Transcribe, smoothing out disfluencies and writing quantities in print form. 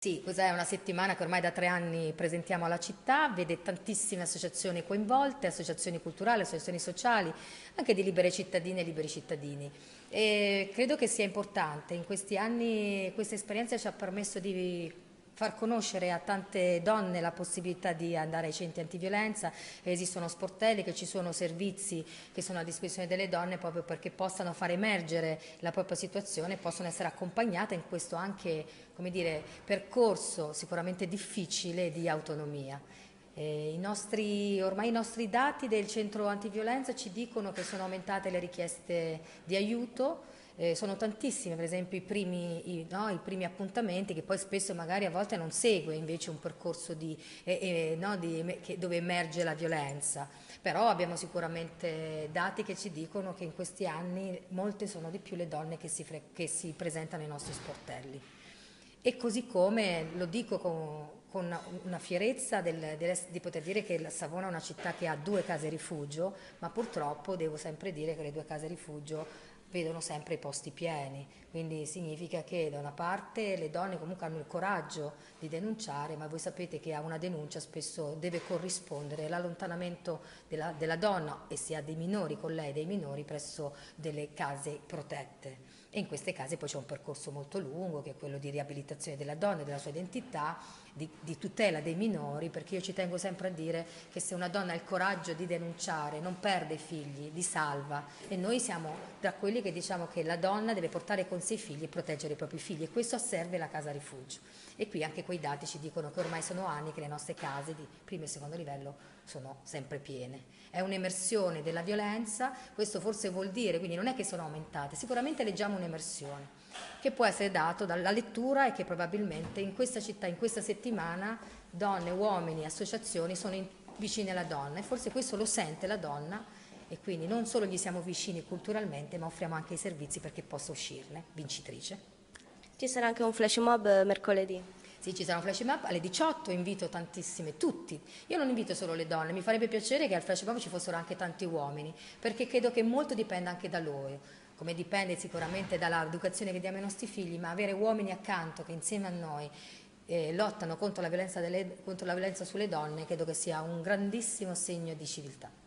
Sì, questa è una settimana che ormai da 3 anni presentiamo alla città, vede tantissime associazioni coinvolte, associazioni culturali, associazioni sociali, anche di libere cittadine e liberi cittadini. E credo che sia importante, in questi anni questa esperienza ci ha permesso di far conoscere a tante donne la possibilità di andare ai centri antiviolenza, che esistono sportelli, che ci sono servizi che sono a disposizione delle donne proprio perché possano far emergere la propria situazione e possono essere accompagnate in questo anche, come dire, percorso sicuramente difficile di autonomia. Ormai i nostri dati del centro antiviolenza ci dicono che sono aumentate le richieste di aiuto, sono tantissime, per esempio i primi appuntamenti che poi spesso magari a volte non segue invece un percorso dove emerge la violenza, però abbiamo sicuramente dati che ci dicono che in questi anni molte sono di più le donne che si presentano ai nostri sportelli. E così come lo dico con una fierezza di poter dire che la Savona è una città che ha 2 case rifugio, ma purtroppo devo sempre dire che le 2 case rifugio vedono sempre i posti pieni, quindi significa che da una parte le donne comunque hanno il coraggio di denunciare, ma voi sapete che a una denuncia spesso deve corrispondere l'allontanamento della donna e se ha dei minori con lei, dei minori presso delle case protette. E in queste case poi c'è un percorso molto lungo che è quello di riabilitazione della donna, della sua identità, di tutela dei minori, perché io ci tengo sempre a dire che se una donna ha il coraggio di denunciare, non perde i figli, li salva. E noi siamo tra quelli che diciamo che la donna deve portare con sé i figli e proteggere i propri figli e questo serve la casa rifugio. E qui anche quei dati ci dicono che ormai sono anni che le nostre case di primo e secondo livello sono sempre piene. È un'emersione della violenza, questo forse vuol dire, quindi non è che sono aumentate, sicuramente leggiamo un'emersione che può essere dato dalla lettura e che probabilmente in questa città, in questa settimana, donne, uomini, associazioni sono vicine alla donna e forse questo lo sente la donna e quindi non solo gli siamo vicini culturalmente ma offriamo anche i servizi perché possa uscirne vincitrice. Ci sarà anche un flash mob mercoledì. Sì, ci sarà un flash mob alle 18, invito tantissime, tutti. Io non invito solo le donne, mi farebbe piacere che al flash mob ci fossero anche tanti uomini, perché credo che molto dipenda anche da loro, come dipende sicuramente dall'educazione che diamo ai nostri figli, ma avere uomini accanto che insieme a noi lottano contro la violenza sulle donne credo che sia un grandissimo segno di civiltà.